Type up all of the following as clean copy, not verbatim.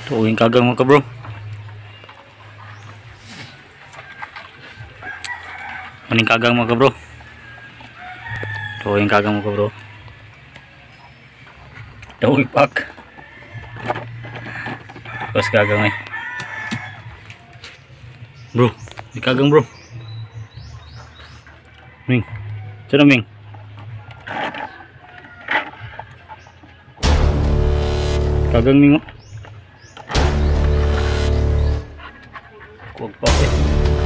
Tuh yung kagang mo ka bro. Maning kagang mo ka bro. Tuh yung kagang mo ka bro. Tuh ipak. Pas kagang eh. Bro, di kagang bro. Ming. Sana Ming. Kagang Ming. Kuwag pa eh.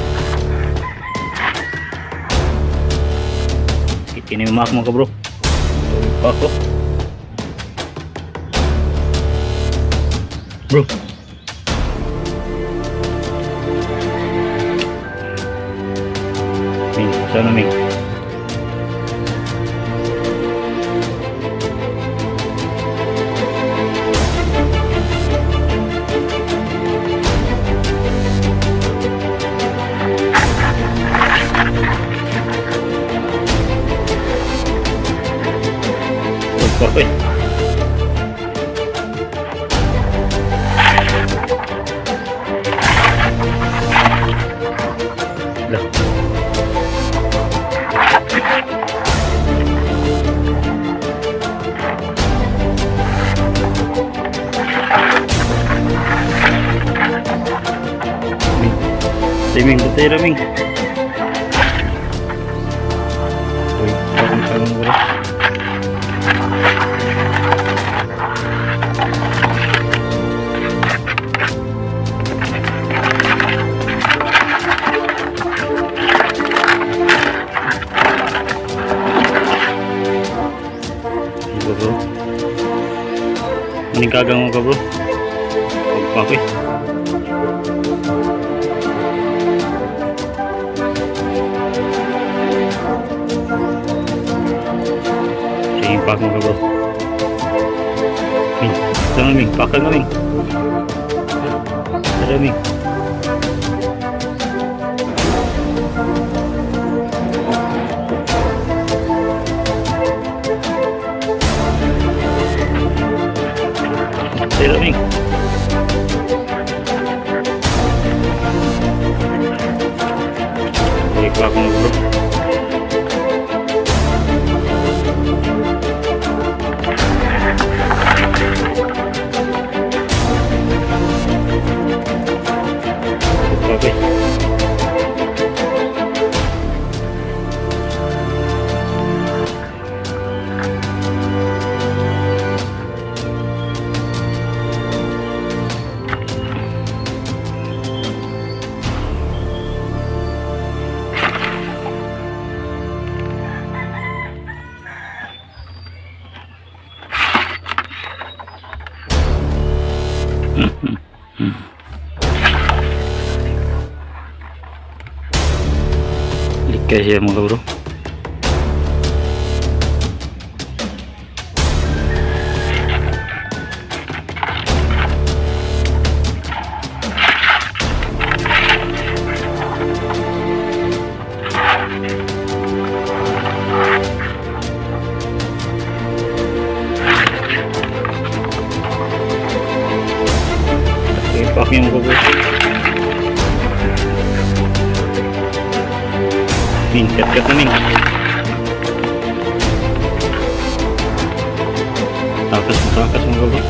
Kinimak mo ka bro. Kuwag pa ako. Bro. Ming, sana Ming. Oke. Lah. Ming, betul Ming. Wih, kalung bro. Bro, mending kagang mo ka bro. Pagpaki simpak mo ka bro. Ming, sana Ming, pakal na Ming. Sana Ming. Sana Ming. Balik pa ako na bro. Okay. Likas ya mga bro. Ipak yung mga bro. Ming, kat-kat na Ming. Takas mga bro.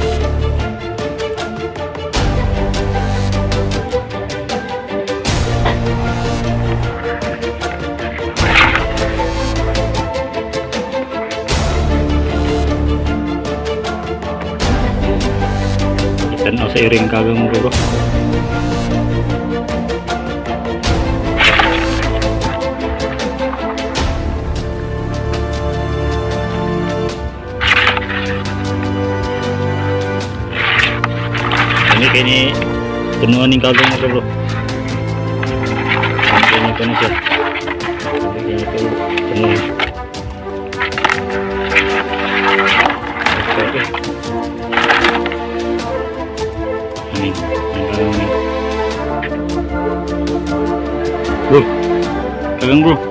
Itan o sa iring kagang mga bro. Ini penuhan yung kagang mo bro. Ini penuh siya. Ini penuh. Oke. Ini kagang ini. Bro, kagang bro.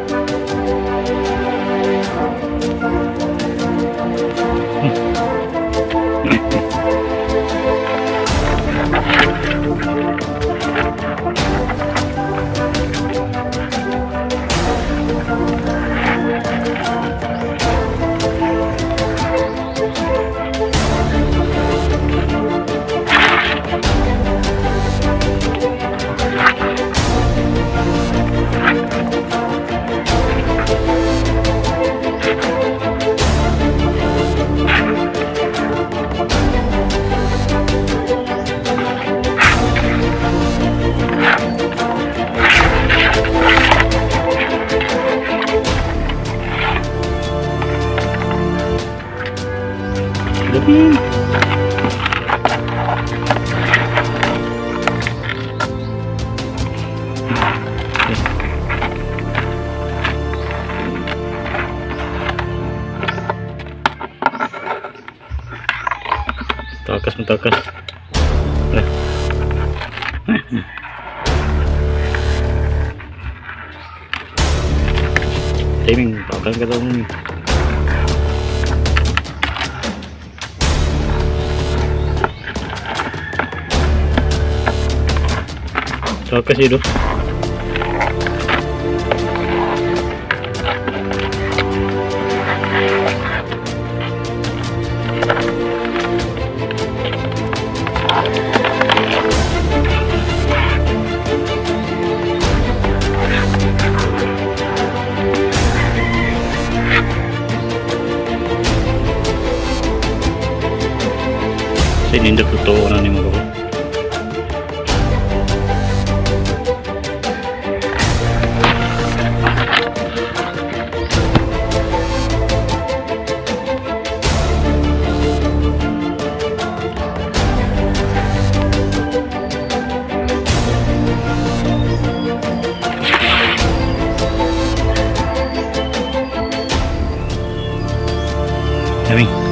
Mentakas. Nah. Timing, pakai ketemu. Takas itu. Sini ndak totoo na ni mga bro. Kami